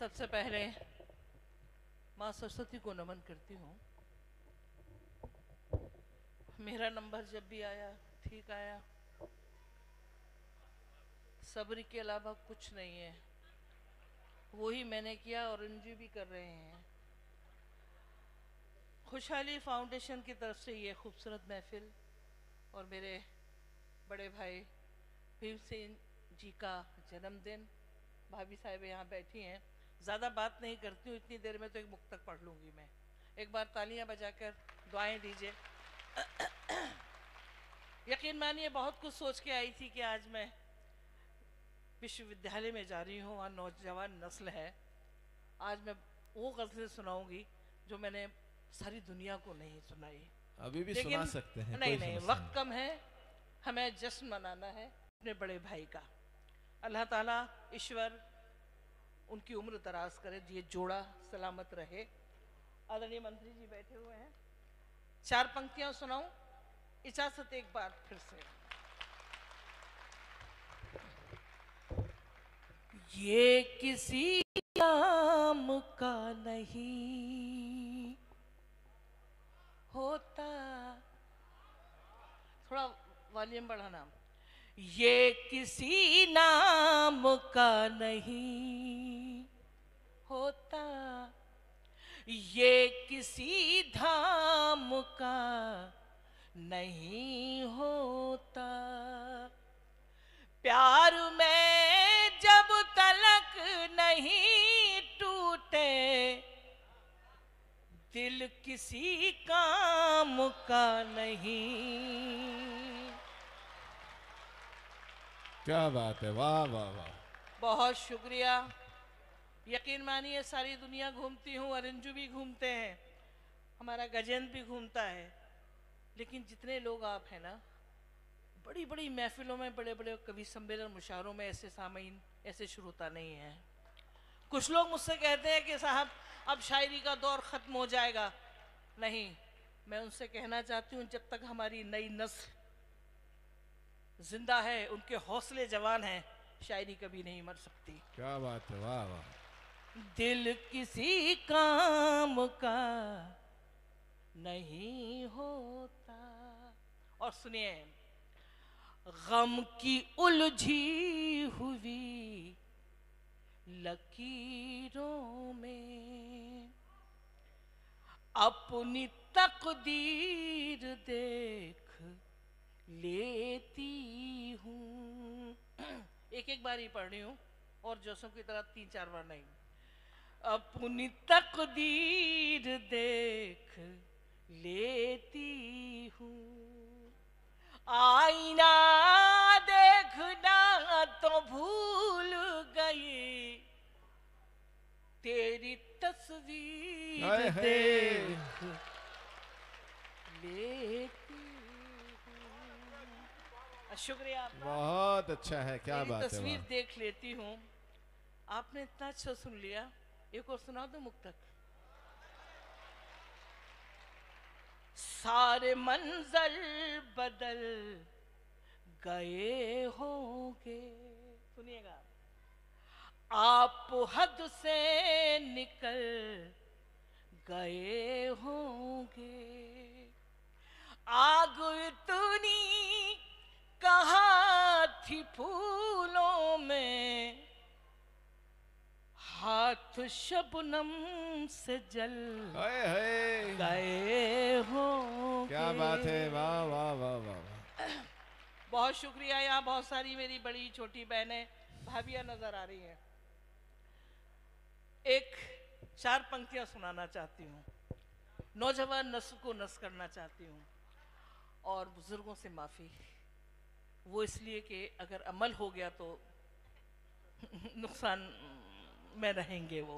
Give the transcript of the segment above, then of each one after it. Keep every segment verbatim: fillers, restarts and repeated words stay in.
सबसे पहले माँ सरस्वती को नमन करती हूँ। मेरा नंबर जब भी आया ठीक आया, सब्र के अलावा कुछ नहीं है, वही मैंने किया और अंजू भी कर रहे हैं। खुशहाली फाउंडेशन की तरफ से ये खूबसूरत महफिल और मेरे बड़े भाई भीमसेन जी का जन्मदिन, भाभी साहब यहाँ बैठी हैं। ज़्यादा बात नहीं करती हूँ, इतनी देर में तो एक मुक्तक पढ़ लूँगी मैं। एक बार तालियां बजाकर दुआएं दीजिए। यकीन मानिए बहुत कुछ सोच के आई थी कि आज मैं विश्वविद्यालय में जा रही हूँ, वहाँ नौजवान नस्ल है। आज मैं वो गज़लें सुनाऊंगी जो मैंने सारी दुनिया को नहीं सुनाई। अभी भी सुना सकते हैं, नहीं नहीं, वक्त कम है, हमें जश्न मनाना है अपने बड़े भाई का। अल्लाह ताला ईश्वर उनकी उम्र दराज करे, ये जोड़ा सलामत रहे। आदरणीय मंत्री जी बैठे हुए हैं, चार पंक्तियां सुनाऊं, इजाजत एक बार फिर से। ये किसी काम का नहीं होता, थोड़ा वॉल्यूम बढ़ाना। ये किसी नाम का नहीं होता, ये किसी धाम का नहीं होता, प्यार में जब तलक नहीं टूटे, दिल किसी काम का नहीं। क्या बात है, वाह वाह वाह, बहुत शुक्रिया। यकीन मानिए सारी दुनिया घूमती हूँ, अरंजू भी घूमते हैं, हमारा गजेंद्र भी घूमता है, लेकिन जितने लोग आप हैं ना, बड़ी बड़ी महफिलों में, बड़े बड़े कवि सम्मेलन मुशायरों में ऐसे सामीन, ऐसे श्रोता नहीं है। कुछ लोग मुझसे कहते हैं कि साहब अब शायरी का दौर ख़त्म हो जाएगा। नहीं, मैं उनसे कहना चाहती हूँ जब तक हमारी नई नस्ल जिंदा है, उनके हौसले जवान हैं, शायरी कभी नहीं मर सकती। क्या बात है, वाह वाह। दिल किसी काम का नहीं होता। और सुनिए, गम की उलझी हुई लकीरों में अपनी तकदीर देख लेती हूँ। एक एक बार ही पढ़ रही हूँ और जोशों की तरह तीन चार बार नहीं। अपनी तकदीर देख लेती हूँ, आईना देखना तो भूल गई, तेरी तस्वीर देख लेती हूँ। शुक्रिया, बहुत अच्छा है, क्या बात है, तस्वीर देख लेती हूँ। आपने इतना अच्छा सुन लिया, एक और सुना दो मुक्तक। सारे मंजर बदल गए होंगे, सुनिएगा, आप हद से निकल गए होंगे, आग इतनी कहाँ थी फूलों में, हाथ शबनम से जल गए होंगे। क्या बात है, वाह वाह वाह वाह। बहुत शुक्रिया। यहाँ बहुत सारी मेरी बड़ी छोटी बहनें भाभियाँ नजर आ रही हैं। एक चार पंक्तियाँ सुनाना चाहती हूँ, नौजवान नस्ल को नस्ल करना चाहती हूँ। और बुजुर्गों से माफ़ी, वो इसलिए कि अगर अमल हो गया तो नुकसान में रहेंगे वो।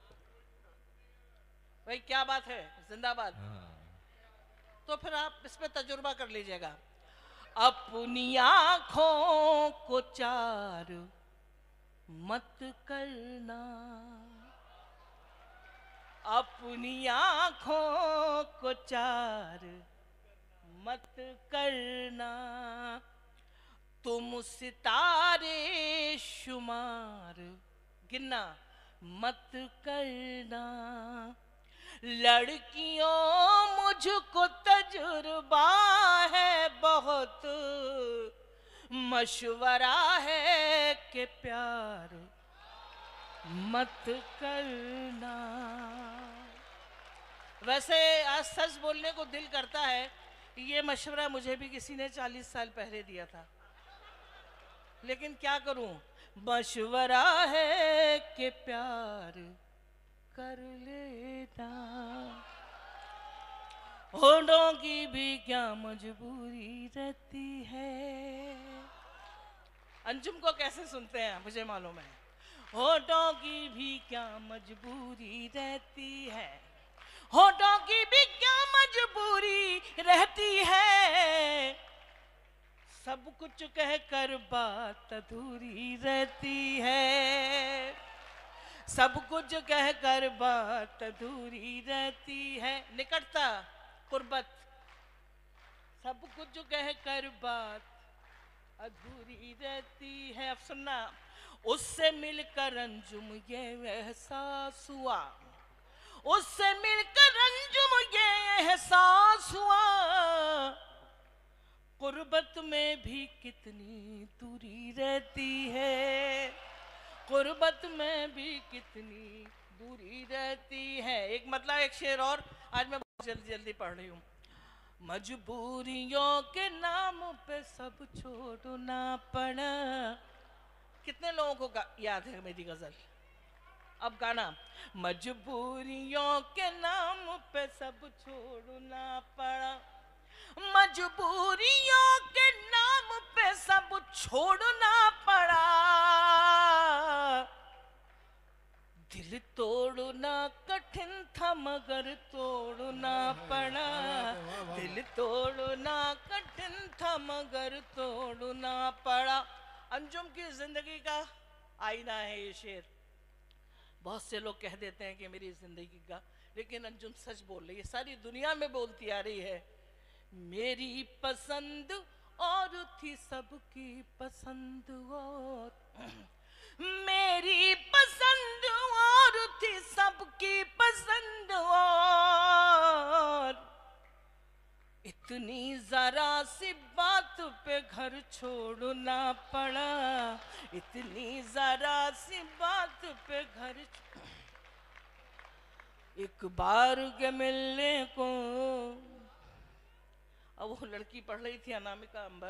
भाई क्या बात है, जिंदाबाद। तो फिर आप इस पे तजुर्बा कर लीजिएगा। अपनी आँखों को चार मत करना, अपनी आँखों को चार मत करना, तुम सितारे शुमार गिनना, मत करना। लड़कियों मुझको तजुर्बा है बहुत, मशवरा है कि प्यार मत करना। वैसे आज सच बोलने को दिल करता है, ये मशवरा मुझे भी किसी ने चालीस साल पहले दिया था, लेकिन क्या करूं, मशवरा है कि प्यार कर लेना। होठों की भी क्या मजबूरी रहती है। अंजुम को कैसे सुनते हैं मुझे मालूम है। होठों की भी क्या मजबूरी रहती है, होठों की भी क्या मजबूरी रहती है, सब कुछ कहकर बात अधूरी रहती है, सब कुछ कहकर बात अधूरी रहती है। निकटता, कुर्बत, सब कुछ कहकर बात अधूरी रहती है। अब सुनना, उससे मिलकर अंजुम ये एहसास हुआ, उससे मिलकर अंजुम ये एहसास हुआ, कुर्बत में भी कितनी दूरी रहती है, कुर्बत में भी कितनी दूरी रहती है। एक मतलब एक शेर और, आज मैं बहुत जल्दी जल्दी पढ़ रही हूँ। मजबूरियों के नाम पे सब छोड़ना पड़ा। कितने लोगों को याद है मेरी गजल? अब गाना, मजबूरियों के नाम पे सब छोड़ना पड़ा, मजबूरियों के नाम पे सब छोड़ना पड़ा, दिल तोड़ना कठिन था मगर तोड़ना पड़ा, दिल तोड़ना कठिन था मगर तोड़ना पड़ा। अंजुम की जिंदगी का आईना है ये शेर। बहुत से लोग कह देते हैं कि मेरी जिंदगी का, लेकिन अंजुम सच बोल रही है, सारी दुनिया में बोलती आ रही है। मेरी पसंद और थी सबकी पसंद और, मेरी पसंद और थी सबकी पसंद और, इतनी जरा सी बात पे घर छोड़ना पड़ा, इतनी जरा सी बात पे घर। एक बार के मिलने को, अब वो लड़की पढ़ रही थी अनामिका अंबर,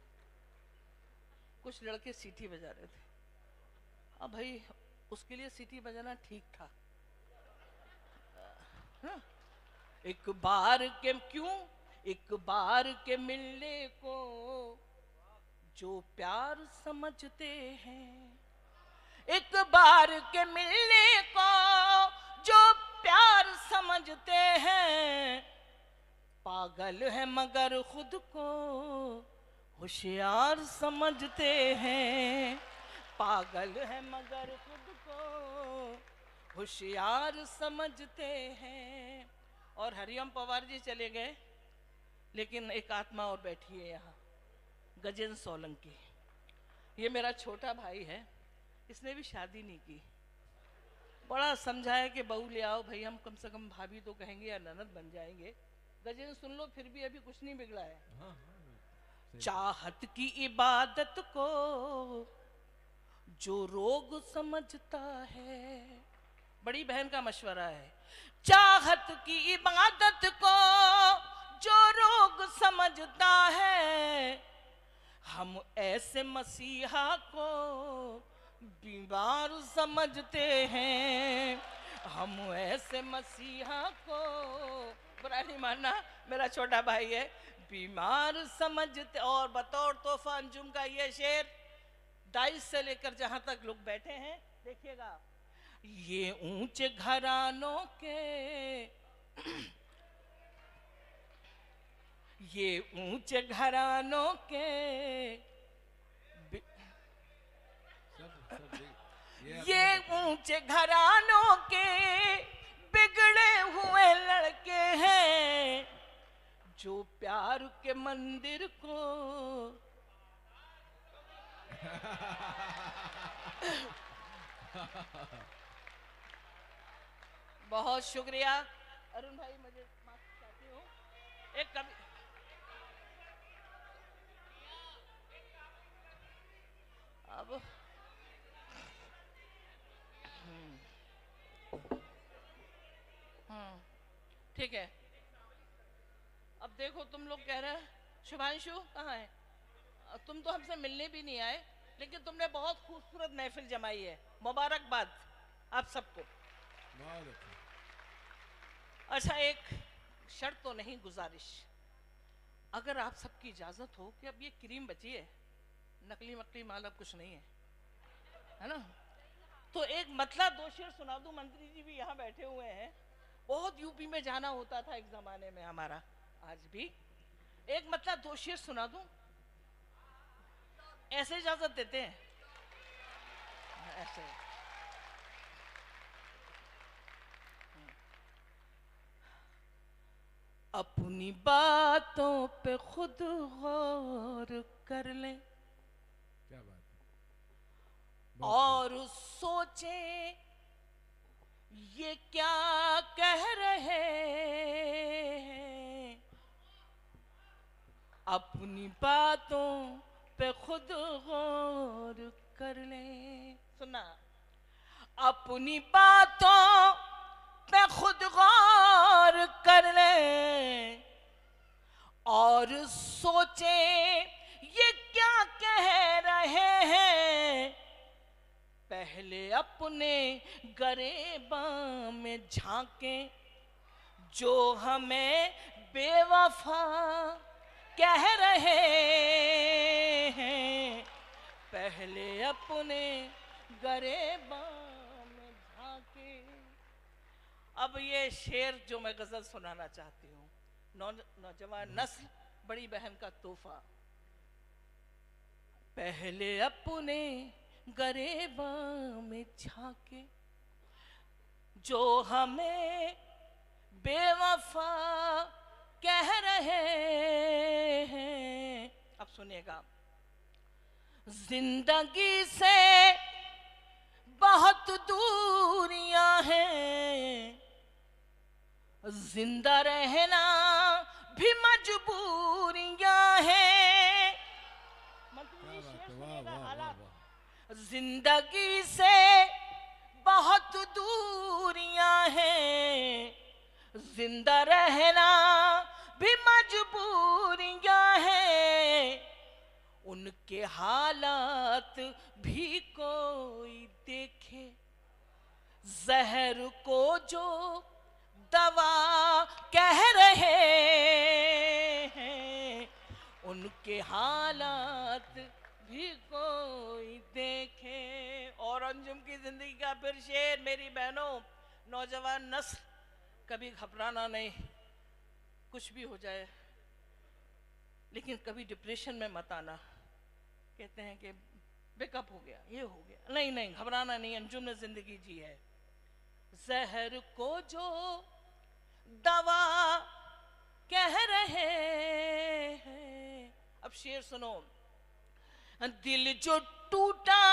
कुछ लड़के सीटी बजा रहे थे। अब भाई उसके लिए सीटी बजाना ठीक था। हाँ? एक बार के क्यों, एक बार के मिलने को जो प्यार समझते हैं, एक बार के मिलने को जो प्यार समझते हैं, पागल है मगर खुद को होशियार समझते हैं, पागल है मगर खुद को होशियार समझते हैं। और हरिओम पवार जी चले गए, लेकिन एक आत्मा और बैठी है यहाँ, गजेंद्र सोलंकी। ये मेरा छोटा भाई है, इसने भी शादी नहीं की। बड़ा समझाया कि बहू ले आओ भाई, हम कम से कम भाभी तो कहेंगे या ननद बन जाएंगे। गजेंद्र सुन लो, फिर भी अभी कुछ नहीं बिगड़ा है। हाँ, हाँ, चाहत की इबादत को जो रोग समझता है, बड़ी बहन का मशवरा है, चाहत की इबादत को जो रोग समझता है, हम ऐसे मसीहा को बीमार समझते हैं, हम ऐसे मसीहा को, बुरा नहीं मानना, मेरा छोटा भाई है, बीमार समझते। और बतौर तोहफा अंजुम का ये शेर, दाइस से लेकर जहां तक लोग बैठे हैं देखिएगा, ये ऊंचे घरानों के ये ऊंचे घरानों के ये ऊंचे घरानों के बिगड़े हुए लड़के हैं, जो प्यार के मंदिर को बहुत शुक्रिया अरुण भाई, मुझे माफ चाहती हूँ एक कवि अब हम्म हम्म, ठीक है। अब देखो तुम लोग कह रहे हैं शुभांशु कहाँ है, तुम तो हमसे मिलने भी नहीं आए, लेकिन तुमने बहुत खूबसूरत महफिल जमाई है, मुबारकबाद आप सबको। बहुत अच्छा। अच्छा, एक शर्त तो नहीं, गुजारिश, अगर आप सबकी इजाजत हो कि अब ये क्रीम बची है, नकली मकली माल अब कुछ नहीं है, है ना, तो एक मतला दो शेर सुना दूं। मंत्री जी भी यहाँ बैठे हुए हैं, बहुत यूपी में जाना होता था एक जमाने में हमारा, आज भी एक मतला दो शेर सुना दूं, ऐसे इजाजत देते हैं? ऐसे अपनी बातों पे खुद गौर कर ले, क्या बात है, और सोचें ये क्या कह रहे हैं। अपनी बातों पे खुद गौर कर ले, सुना, अपनी बातों पे खुद गौर कर ले और सोचें ये क्या कह रहे हैं। पहले अपने गरेबा में झांकें जो हमें बेवफा कह रहे हैं। पहले अपने गरेबा में झांके। अब ये शेर जो मैं गजल सुनाना चाहती हूँ, नौ, नौजवान नस्ल बड़ी बहन का तोहफा। पहले अपने गरेबा में झांके जो हमें बेवफा कह रहे हैं। अब सुनिएगा, जिंदगी से बहुत दूरियां हैं, जिंदा रहना भी मजबूरियां हैं। जिंदगी से बहुत दूरियां हैं, जिंदा रहना भी मजबूरियां हैं। उनके हालात भी कोई देखे, जहर को जो दवा कह रहे हैं। उनके हालात भी कोई देखे। और अंजुम की जिंदगी का फिर शेर, मेरी बहनों, नौजवान नस्ल कभी घबराना नहीं, कुछ भी हो जाए, लेकिन कभी डिप्रेशन में मत आना। कहते हैं कि बेकअप हो गया, ये हो गया, नहीं नहीं, घबराना नहीं, अंजुम ने जिंदगी जी है। जहर को जो दवा कह रहे हैं। अब शेर सुनो, दिल जो टूटा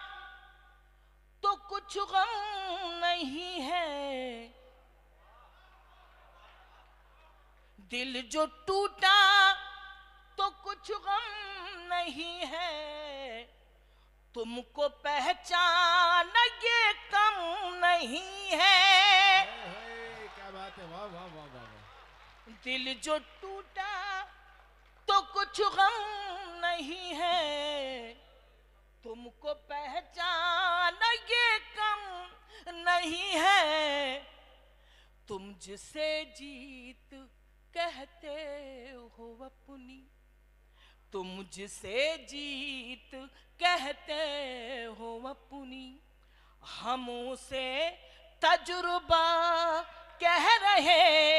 तो कुछ गम नहीं है, दिल जो टूटा तो कुछ गम नहीं है। तुमको पहचान ये कम नहीं है। क्या बात है, वाह वाह वाह वाह। दिल जो टूटा तो कुछ गम नहीं है, तुमको पहचान ये कम नहीं है। तुम जिसे जीत कहते हो अपनी, तुम जिसे जीत कहते हो अपनी, हम उसे तजुर्बा कह रहे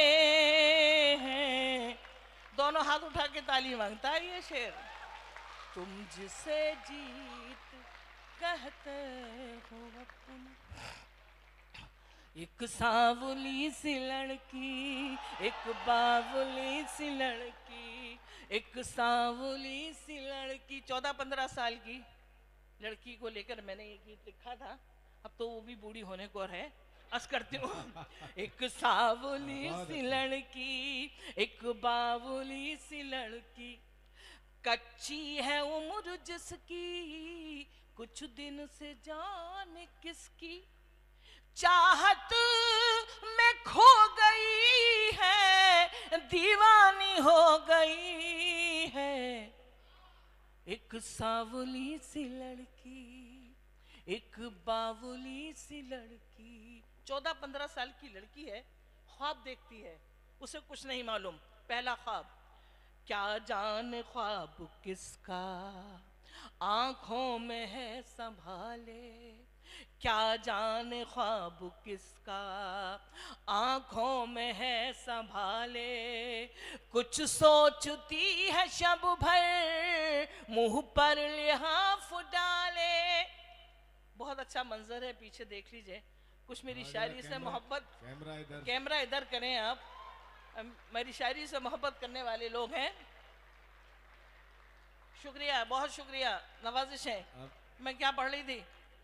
हैं। दोनों हाथ उठा के ताली मांगता है ये शेर। तुम जिसे जीत कहते हो अपनी। एक सांवली सी लड़की, एक बावली सी लड़की, एक सांवली सी लड़की, चौदह पंद्रह साल की लड़की को लेकर मैंने ये गीत लिखा था। अब तो वो भी बूढ़ी होने को है, अस करती हूँ। एक सावली सी लड़की, एक बावली सी लड़की, कच्ची है उम्र जिसकी, कुछ दिन से जाने किसकी, चाहत में खो गई है, दीवानी हो गई है। एक सावली सी लड़की, एक बावली सी लड़की। चौदह पंद्रह साल की लड़की है, ख्वाब देखती है, उसे कुछ नहीं मालूम। पहला ख्वाब, क्या जाने ख्वाब किसका, आंखों में है संभाले। क्या जाने ख्वाब किसका, आंखों में है संभाले। कुछ सोचती है शब भर, मुंह पर लिहाफ डाले। बहुत अच्छा मंजर है, पीछे देख लीजिए। कुछ मेरी शायरी से मोहब्बत, कैमरा इधर, कैमरा इधर करें आप, मेरी शायरी से मोहब्बत करने वाले लोग हैं। शुक्रिया, बहुत शुक्रिया, नवाजिश है। मैं क्या पढ़ रही थी,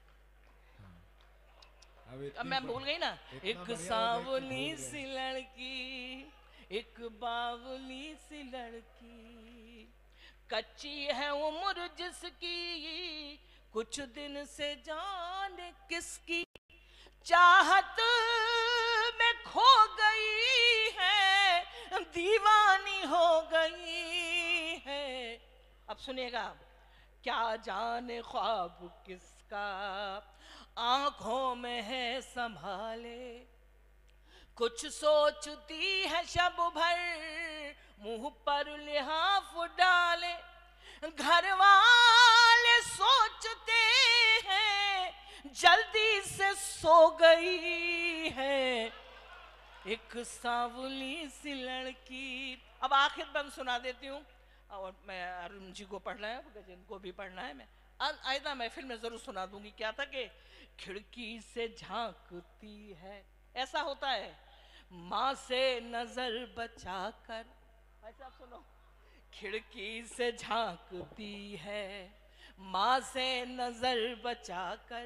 अब, अब मैं भूल गई ना। एक सावली सी लड़की, एक बावली सी लड़की, कच्ची है उम्र जिसकी, कुछ दिन से जाने किसकी, चाहत में खो गई है, दीवानी हो गई है। अब सुनिएगा, क्या जाने ख्वाब किसका, आंखों में है संभाले। कुछ सोचती है शब भर, मुंह पर लिहाफ डाले। घर वाले सोचते हैं, जल्दी से सो गई है। एक सावली सी लड़की। अब आखिर बंद सुना देती हूँ, और मैं अरुण जी को पढ़ना है, गजन को भी पढ़ना है। मैं आइंदा महफिल में जरूर सुना दूंगी। क्या था कि खिड़की से झांकती है, ऐसा होता है, माँ से नजर बचाकर। भाई साहब सुनो, खिड़की से झांकती है, माँ से नजर बचाकर।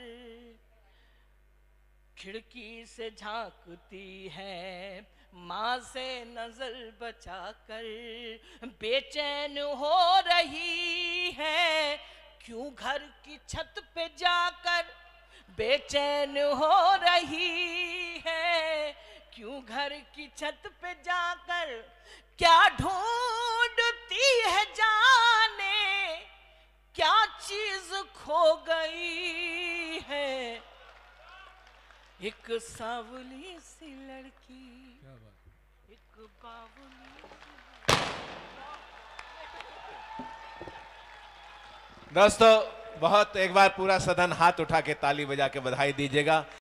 खिड़की से झांकती है, माँ से नजर बचाकर। बेचैन हो रही है, क्यों घर की छत पे जाकर। बेचैन हो रही है, क्यों घर की छत पे जाकर। क्या ढूंढती है जाने, क्या चीज खो गई है। एक सावली सी लड़की, क्या बात, एक बावली। दोस्तों बहुत, एक बार पूरा सदन हाथ उठा के ताली बजा के बधाई दीजिएगा।